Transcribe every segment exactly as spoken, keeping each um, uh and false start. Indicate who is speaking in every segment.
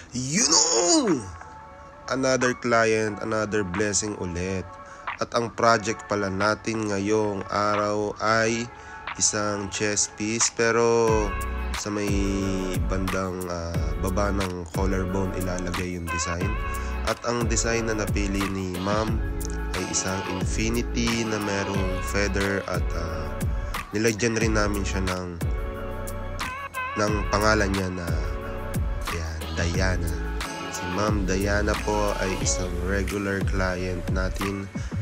Speaker 1: You know! Another client, another blessing ulit. At ang project pala natin ngayong araw ay isang chest piece, pero sa may bandang uh, baba ng collarbone ilalagay yung design. At ang design na napili ni ma'am ay isang infinity na merong feather at uh, nilagyan rin namin siya ng ng pangalan niya na yan, Diana. Si Ma'am Diana po ay isang regular client natin.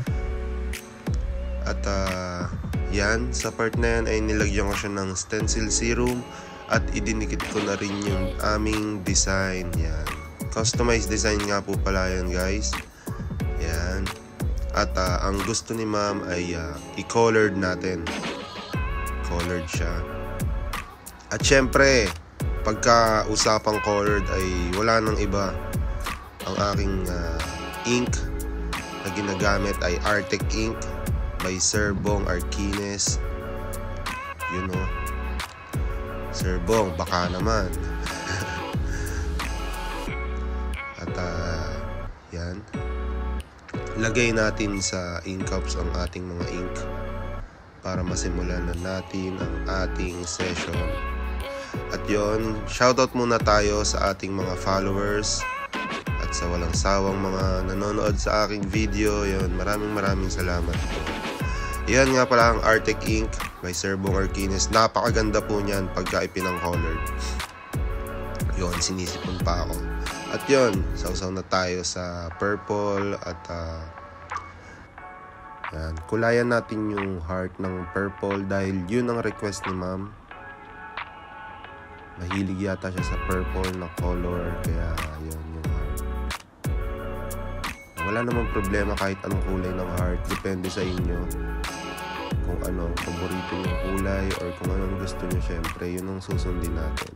Speaker 1: At uh, yan, sa part na yan ay nilagyan ko siya ng stencil serum at idinikit ko na rin yung aming design. Yan, customized design nga po pala yan, guys. Yan. At uh, ang gusto ni ma'am ay uh, i-colored natin. Colored siya. At syempre, pagka usapang colored ay wala nang iba. Ang aking uh, ink na ginagamit ay Artec ink by Sir Bong Arquines. You know, Sir Bong, baka naman. At uh, yan, lagay natin sa ink cups ang ating mga ink para masimulan na natin ang ating session. At yon, shoutout muna tayo sa ating mga followers at sa walang sawang mga nanonood sa aking video. Yon, maraming maraming salamat po. Yan nga pala ang Artec ink by Sir Bong Arquines. Napakaganda po niyan pagka ipinang-colored. Yon, sinisipon pa ako. At yon, sausaw na tayo sa purple at uh, yan, kulayan natin yung heart ng purple dahil yun ang request ni ma'am. Mahilig yata siya sa purple na color, kaya yun yung heart. Wala namang problema kahit anong kulay ng heart, depende sa inyo kung ano paborito yung kulay or kung anong gusto nyo. Syempre yun ang susundin natin.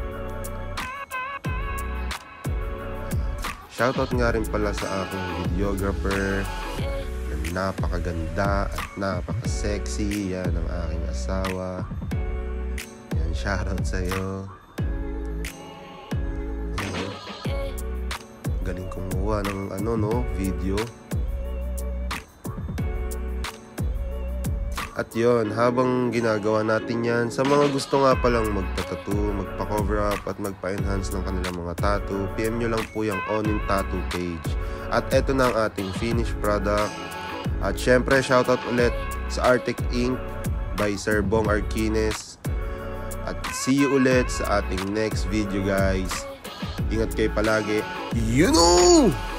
Speaker 1: Shoutout nga rin pala sa aking videographer na napakaganda at napaka-sexy. Yan ang aking asawa. Yan, shoutout sa'yo. Yan. Galing kumuha ng ano no, video. At yon, habang ginagawa natin yan, sa mga gusto nga palang magpa-tattoo, magpa-cover up at magpa-enhance ng kanilang mga tattoo, P M nyo lang po yung Onin Tattoo page. At eto na ang ating finished product. At syempre, shoutout ulit sa Artec ink by Sir Bong Arquines. At see you ulit sa ating next video, guys. Ingat kayo palagi. You know!